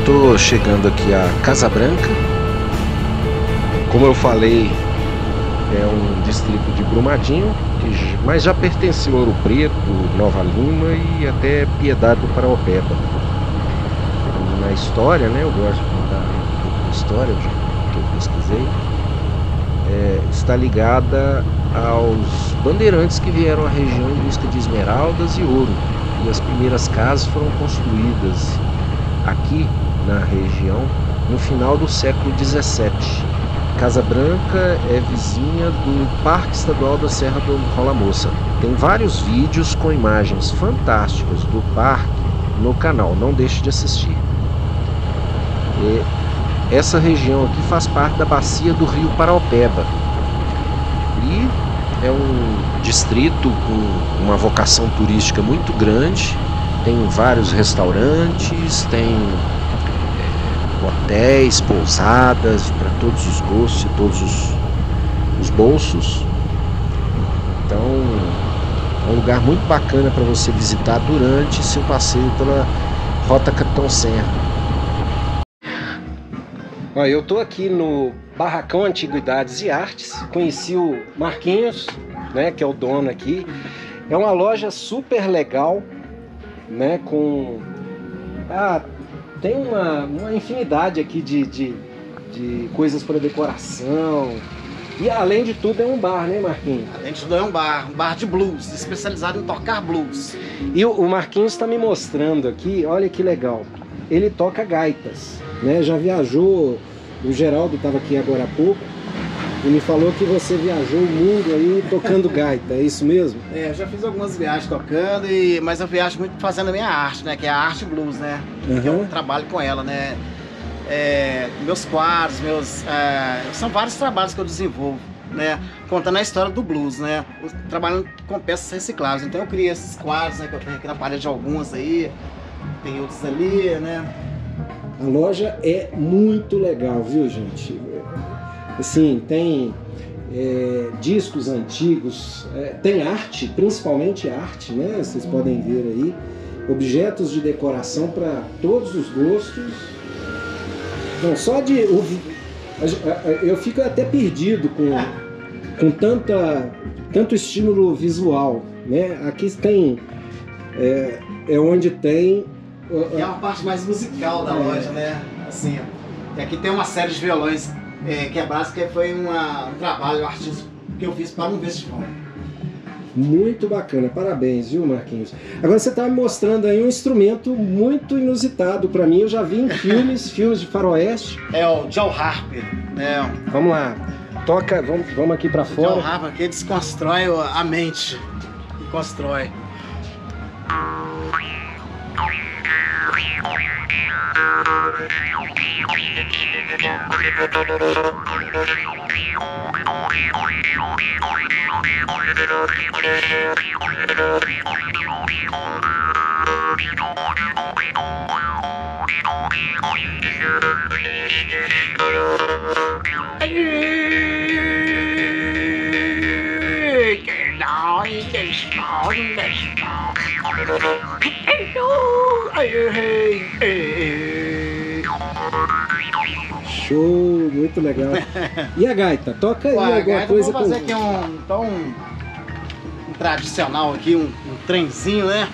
Tô chegando aqui a Casa Branca. Como eu falei, é um distrito de Brumadinho, mas já pertenceu a Ouro Preto, Nova Lima e até Piedade do Paraopeba. E na história, né, eu gosto de contar um pouco de história que eu pesquisei, está ligada aos bandeirantes que vieram à região em busca de esmeraldas e ouro. E as primeiras casas foram construídas aqui na região no final do século XVII. Casa Branca é vizinha do Parque Estadual da Serra do Rola Moça. Tem vários vídeos com imagens fantásticas do parque no canal, não deixe de assistir. Essa região aqui faz parte da bacia do Rio Paraopeba e é um distrito com uma vocação turística muito grande. Tem vários restaurantes, tem hotéis, pousadas para todos os gostos e todos os bolsos. Então é um lugar muito bacana para você visitar durante seu passeio pela Rota Capitão Serra. Eu estou aqui no Barracão Antiguidades e Artes. Conheci o Marquinhos, né, que é o dono aqui. É uma loja super legal, né, com tem uma infinidade aqui de coisas para decoração. E além de tudo é um bar, né, Marquinhos? Além de tudo é um bar de blues, especializado em tocar blues. E o Marquinhos está me mostrando aqui, olha que legal. Ele toca gaitas, né? Já viajou, o Geraldo estava aqui agora há pouco e me falou que você viajou o mundo aí tocando gaita, é isso mesmo? Eu já fiz algumas viagens tocando, mas eu viajo muito fazendo a minha arte, né? Que é a arte blues, né? Uhum. Que eu trabalho com ela, né? Meus quadros, são vários trabalhos que eu desenvolvo, né? Contando a história do blues, né? Trabalhando com peças recicláveis. Então eu criei esses quadros, né? Que eu tenho aqui na parede, alguns aí, tem outros ali, né? A loja é muito legal, viu, gente? Assim, tem discos antigos, tem arte, principalmente arte, né? Vocês podem ver aí, objetos de decoração para todos os gostos. Não, só de ouvir, eu fico até perdido com tanto estímulo visual, né? Aqui tem, onde tem... E é uma parte mais musical da loja, né? Assim, aqui tem uma série de violões quebrados, que foi um trabalho artístico que eu fiz para um festival. Muito bacana, parabéns, viu, Marquinhos? Agora você está me mostrando aí um instrumento muito inusitado para mim, eu já vi em filmes de faroeste. É o Joe Harper, né? Vamos lá, toca, vamos aqui para fora. O Joe Harper, que desconstrói a mente, e constrói. Show, muito legal. E a gaita? Toca aí alguma coisa. Vou fazer aqui um tradicional aqui, um trenzinho, né?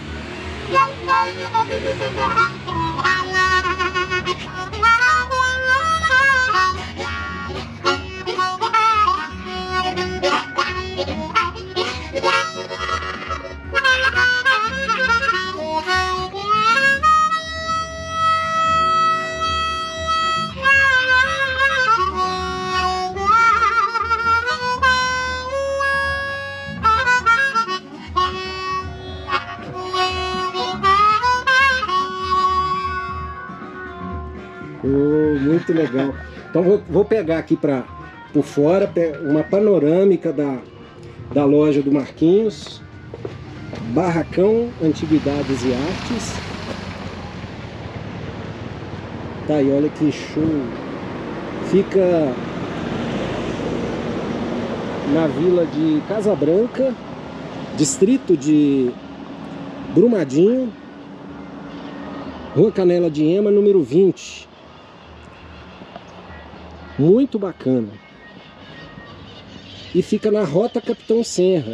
Muito legal. Então vou pegar aqui por fora uma panorâmica da loja do Marquinhos, Barracão Antiguidades e Artes. Tá aí, olha que show. Fica na vila de Casa Branca, distrito de Brumadinho. Rua Canela de Ema, número 20. Muito bacana. E fica na Rota Capitão Serra.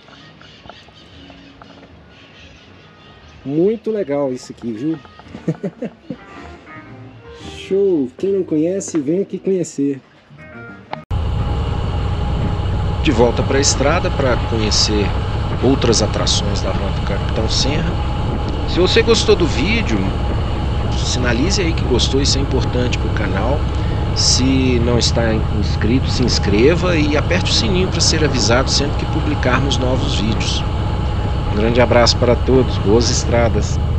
Muito legal isso aqui, viu? Show! Quem não conhece, vem aqui conhecer. De volta para a estrada para conhecer outras atrações da Rota Capitão Serra. Se você gostou do vídeo, sinalize aí que gostou, isso é importante para o canal. Se não está inscrito, se inscreva e aperte o sininho para ser avisado sempre que publicarmos novos vídeos. Um grande abraço para todos, boas estradas!